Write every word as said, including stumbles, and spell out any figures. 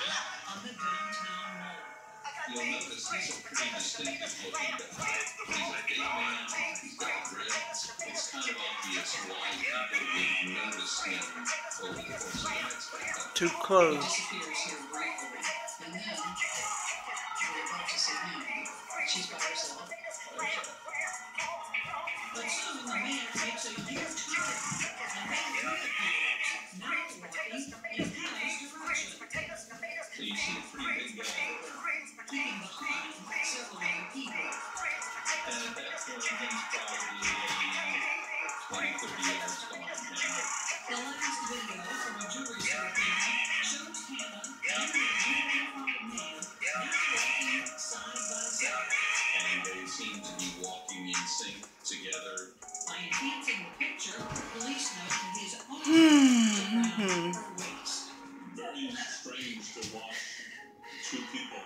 on the downtown mall. You'll notice he's a pretty distinctive looking guy. He's a big man, he's got dreads. It's kind of obvious why people would notice him over the course of the next half. Too He close. disappears here briefly, and then we're about to see Mandy. She's by herself. But soon the man makes a U-turn, and then reappears, now walking in Hannah's direction. So you see a pretty big guy. Keeping behind several other people. And at that point, he's probably twenty, thirty yards gone now. The last video from a jury subpoena shows Hannah and the unidentified man now walking side by side. And they seem to be walking in sync together. By enhancing the picture, police note that his arm is around her waist. Very strange to watch two people